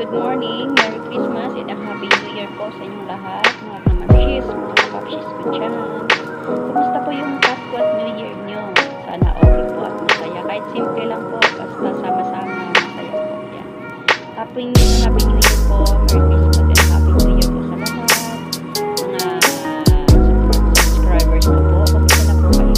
good morning, Merry Christmas, and a Happy New Year po sa inyong lahat, mga kamamshis, mga kapapshis ko dyan. Kumusta po yung Pasko at New Year nyo? Sana okay po at masaya. Kahit simple lang po, basta sama-sama, masaya po yan. Happy New Year po, Merry Christmas and Happy New Year po sa lahat. Mga subscribers ko po, kumusta na po kayo?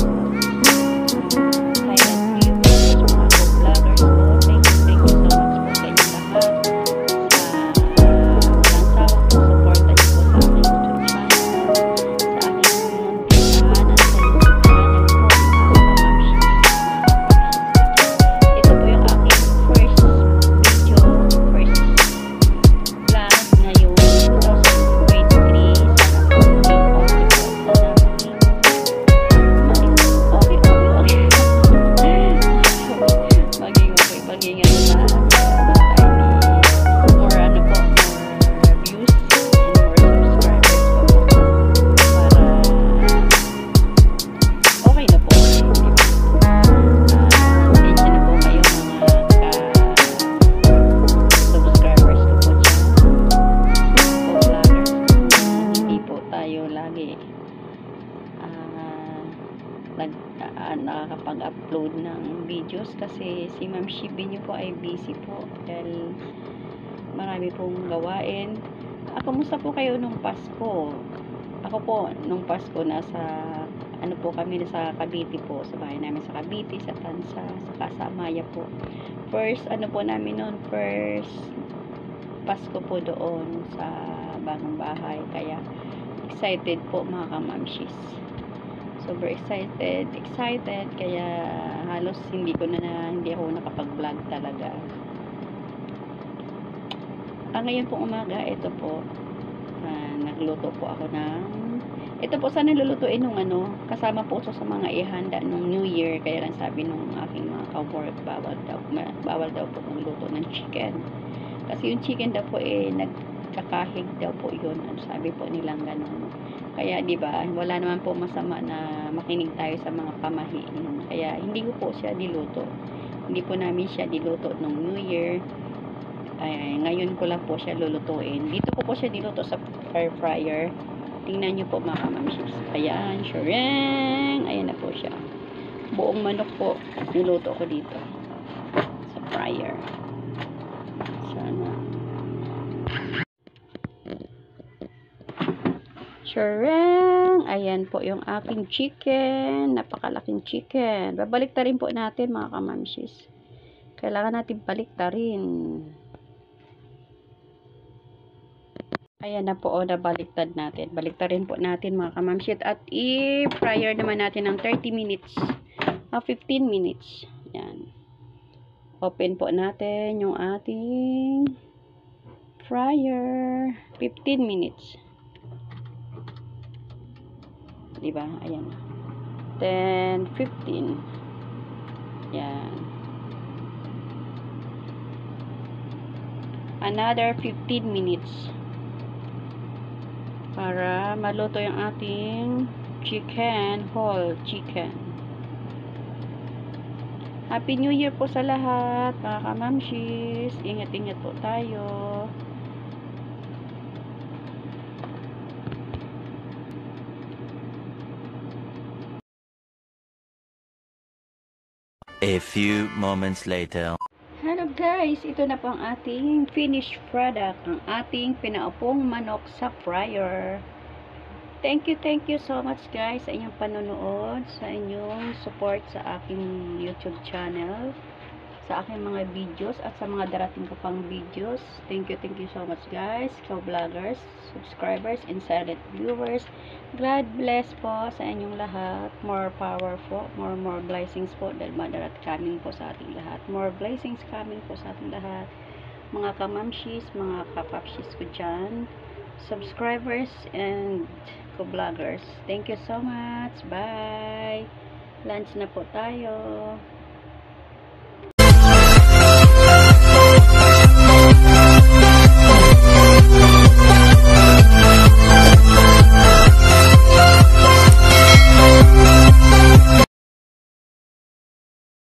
Nakakapag-upload ng videos kasi si Ma'am Shibi nyo po ay busy po dahil marami pong gawain. Kamusta po kayo nung Pasko? Ako po nung Pasko nasa ano po kami sa Cavite po, sa bahay namin sa Cavite, sa Tansa, sa Amaya po. First ano po namin noon, first Pasko po doon sa bagong bahay, kaya excited po mga kamamshis. Super excited, kaya halos hindi ako nakapag-vlog talaga. Ngayon pong umaga, ito po, nagluto po ako ito po sana lulutuin nung kasama po sa mga ihanda nung New Year, kaya lang sabi nung aking mga ka-work, bawal daw po magluto ng chicken. Kasi yung chicken daw po nagkakahig daw po yun, sabi po nilang ganun. Kaya di ba, wala naman po masama na makinig tayo sa mga pamahiin. Kaya hindi ko po siya diluto. Hindi po namin siya diluto nung New Year. Ngayon ko lang po siya lulutuin. Dito ko po siya diluto sa air fryer. Tingnan niyo po mga kamamshis. Ayan, syureng. Ayan na po siya. Buong manok po niluto ko dito sa fryer. Sana. Syureng! Ayan po yung aking chicken. Napakalaking chicken. Babalik ta rin po natin mga kamamshis. Kailangan natin balik ta rin. Ayan na po, nabaliktad natin. Baliktad rin po natin mga kamamshit. At i-fryer naman natin ng 30 minutes. 15 minutes. Ayan. Open po natin yung ating fryer. 15 minutes. Diba? Ayan. 10, 15. Ayan. Another 15 minutes. Para maluto yung ating chicken, whole chicken. Happy New Year po sa lahat, mga kamamshis. Ingat-ingat po tayo. A few moments later. Hello guys, ito na po ang ating finished product, ang ating pinaupong manok sa fryer. Thank you so much guys sa inyong panonood, sa inyong support sa aking YouTube channel, sa aking mga videos at sa mga darating ko pang videos. Thank you so much guys, vloggers, subscribers, and silent viewers. God bless po sa inyong lahat. More power po, more blessings po dahil madarat coming po sa ating lahat. More blessings coming po sa ating lahat. Mga kamamshis, mga kapapshis ko dyan, subscribers and vloggers. Thank you so much. Bye. Lunch na po tayo.